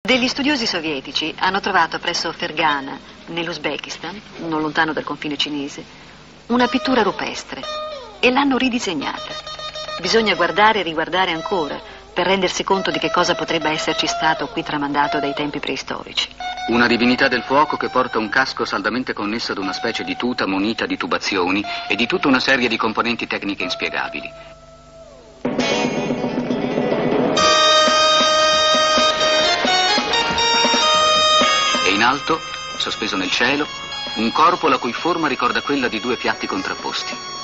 Degli studiosi sovietici hanno trovato presso Fergana, nell'Uzbekistan, non lontano dal confine cinese, una pittura rupestre e l'hanno ridisegnata. Bisogna guardare e riguardare ancora per rendersi conto di che cosa potrebbe esserci stato qui tramandato dai tempi preistorici. Una divinità del fuoco che porta un casco saldamente connesso ad una specie di tuta munita di tubazioni e di tutta una serie di componenti tecniche inspiegabili. E in alto, sospeso nel cielo, un corpo la cui forma ricorda quella di due piatti contrapposti.